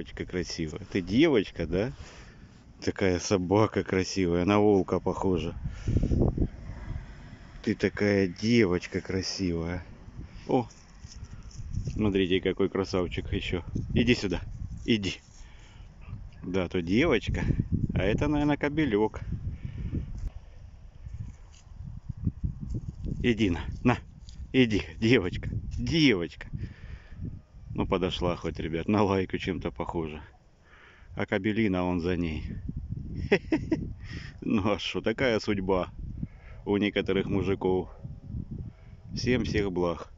девочка красивая. Ты девочка, да? Такая собака красивая, на волка похожа. Ты такая девочка красивая. О, смотрите, какой красавчик еще. Иди сюда, иди. Да, то девочка, а это, наверное, кобелек. Иди на, иди, девочка, девочка. Ну, подошла хоть, ребят, на лайку чем-то похоже. А кобелина он за ней. Ну, а что, такая судьба у некоторых мужиков. Всем всех благ.